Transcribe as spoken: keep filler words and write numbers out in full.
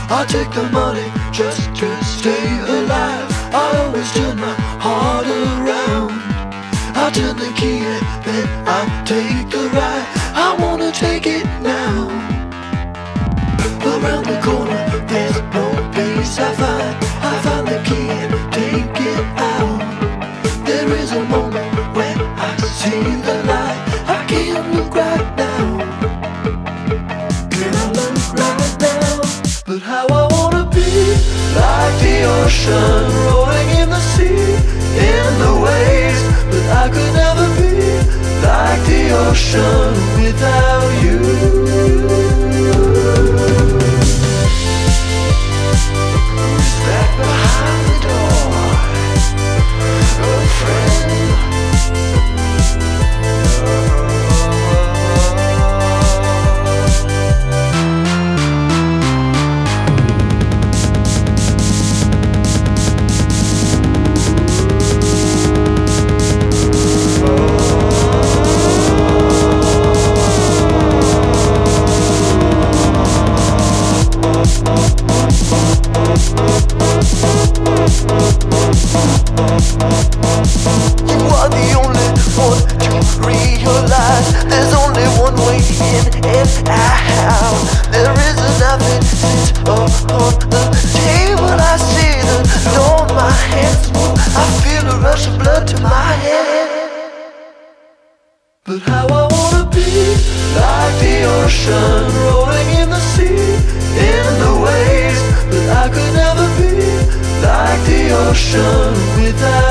I take the money just to stay alive. I always turn my heart around. I turn the key and then I take the ride. I wanna take it now. Around the corner there's no place I find. I find the key and take it out. There is a moment when I see the light. I can't look right now. Can I look right now? But how I wanna be like the ocean, rolling in the sea, in the waves. But I could never be like the ocean without you. Who's back behind the door? A friend. You are the only one to realize there's only one way in and out. There isn't nothing sit upon the table. I see the door, my hands move. I feel a rush of blood to my head. But how I wanna be like the ocean, rolling in the sea, in the waves. But I could never be like the ocean without